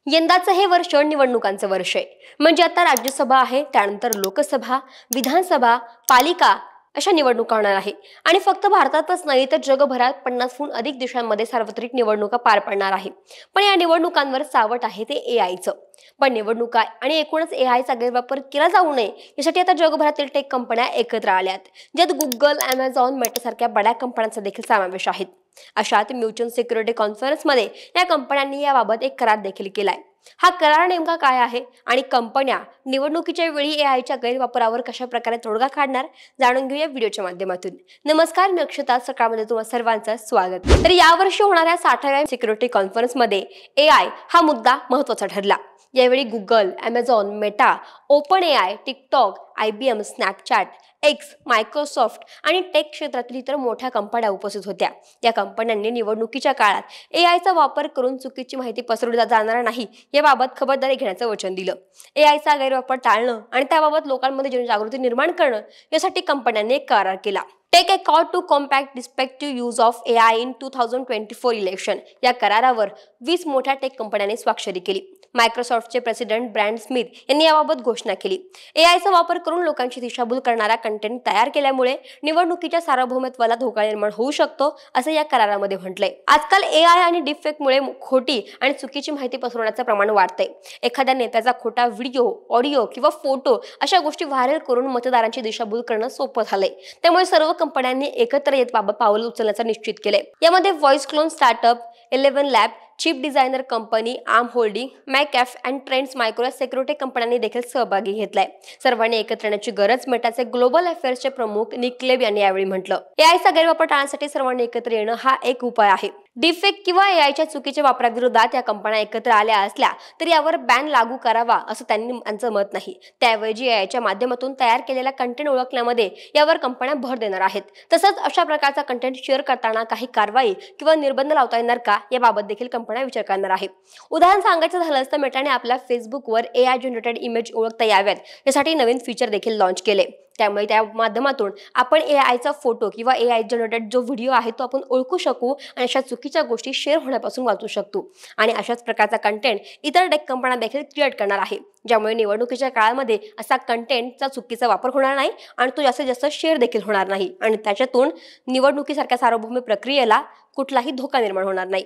यंदाचं हे वर्ष निवडणुकांचं वर्ष आहे. म्हणजे आता राज्यसभा आहे, त्यानंतर लोकसभा, विधानसभा, पालिका अशा निवडणुका होणार आहे. आणि फक्त भारतातच नाही तर जगभरात 50हून अधिक देशांमध्ये सार्वत्रिक निवडणुका पार पडणार आहे. पण या निवडणुकांवर सावट आहे ते एआयचं. पण निवडणुका आणि एकूणच एआयचा गैरवापर केला जाऊ नये यासाठी आता जगभरातील टेक कंपन्या एकत्र आल्यात, ज्यात गुगल, अमेझॉन, मेटा सारख्या बड्या कंपन्यांचा देखील समावेश आहे. अशात म्युच्युअल सिक्युरिटी कॉन्फरन्समध्ये या कंपन्यांनी याबाबत एक करार देखील केलाय. हा करार नेमका काय आहे आणि कंपन्या निवडणुकीच्या वेळी एआयच्या गैरवापरावर कशा प्रकारे तोडगा काढणार, जाणून घेऊया व्हिडिओच्या माध्यमातून. नमस्कार, मी अक्षता. सकाळमध्ये तुम्हा सर्वांचं स्वागत. तर यावर्षी होणाऱ्या 60व्या सिक्युरिटी कॉन्फरन्समध्ये एआय हा मुद्दा महत्त्वाचा ठरला. यावेळी Google, Amazon, Meta, OpenAI, TikTok, IBM, Snapchat, X, Microsoft आणि टेक क्षेत्रातील इतर मोठ्या कंपन्या उपस्थित होत्या. या कंपन्यांनी निवडणुकीच्या काळात एआयचा वापर करून चुकीची माहिती पसरवली जाणार नाही याबाबत खबरदारी घेण्याचं वचन दिलं. एआयचा गैरवापर टाळणं आणि त्याबाबत लोकांमध्ये जनजागृती निर्माण करणं यासाठी कंपन्यांनी एक करार केला. Tech a call to compact deceptive use of AI in 2024 election या करारावर 20 मोठ्या टेक कंपन्यांनी स्वाक्षरी केली. मायक्रोसॉफ्टचे प्रेसिडेंट ब्रॅड स्मिथ यांनी याबाबत घोषणा केली. एआयचा वापर करून लोकांची दिशाभूल करणारा कंटेंट तयार केल्यामुळे निवडणुकीच्या सार्वभौमत्वाला धोका निर्माण होऊ शकतो, असं या करारामध्ये म्हटलंय. आजकाल एआय आणि डिफेक्टमुळे खोटी आणि चुकीची माहिती पसरवण्याचं प्रमाण वाढतंय. एखाद्या नेत्याचा खोटा व्हिडिओ, ऑडिओ किंवा फोटो अशा गोष्टी व्हायरल करून मतदारांची दिशाभूल करणं सोपं झालंय. त्यामुळे सर्व कंपन्यांनी एकत्र येत बाबत पावलं उचलण्याचं निश्चित केलंय. यामध्ये voice clone startup, 11 lab, chip designer company, Arm holding, McAfee आणि ट्रेंड्स मायक्रो सिक्युरिटी कंपन्यांनी देखील सहभागी घेतलाय. सर्वांनी एकत्र येण्याची गरज मेटाचे ग्लोबल अफेअर्सचे प्रमुख निक लेब यांनी यावेळी म्हटलं. एआयचा गैरवापर टाळण्यासाठी सर्वांनी एकत्र येणं हा एक उपाय आहे. डिफेक्ट किंवा एआयच्या चुकीच्या वापराविरोधात या कंपन्या एकत्र आल्या असल्या तरी यावर बॅन लागू करावा असं त्यांचं मत नाही. त्याऐवजी एआयच्या माध्यमातून तयार केलेला कंटेंट ओळखण्यामध्ये यावर कंपन्या भर देणार आहेत. तसंच अशा प्रकारचा कंटेंट शेअर करताना काही कारवाई किंवा निर्बंध लावता येणार का याबाबत देखील कंपन्या विचार करणार आहे. उदाहरण सांगायचं झालं तर मेटाने आपल्या फेसबुकवर एआय जनरेटेड इमेज ओळखता याव्यात यासाठी नवीन फीचर देखील लॉन्च केले. त्यामुळे त्या माध्यमातून आपण एआयचा फोटो किंवा एआय जनरेटेड जो व्हिडिओ आहे तो आपण ओळखू शकू आणि अशा चुकीच्या गोष्टी शेअर होण्यापासून वाचू शकतो. आणि अशाच प्रकारचा कंटेंट इतर टेक कंपन्या देखील क्रिएट करणार आहे, ज्यामुळे निवडणुकीच्या काळामध्ये असा कंटेंटचा चुकीचा वापर होणार नाही आणि तो जास्तीत जास्त शेअर देखील होणार नाही आणि त्याच्यातून निवडणुकीसारख्या सार्वभौमिक प्रक्रियेला कुठलाही धोका निर्माण होणार नाही.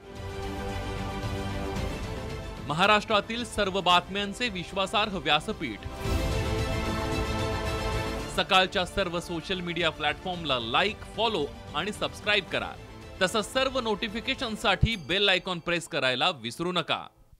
महाराष्ट्रातील सर्व बातम्यांचे विश्वासार्ह व्यासपीठ. सकाळच्या सर्व सोशल मीडिया प्लॅटफॉर्मला लाईक, फॉलो आणि सबस्क्राईब करा. तसंच सर्व नोटिफिकेशनसाठी बेल आयकॉन प्रेस करायला विसरू नका.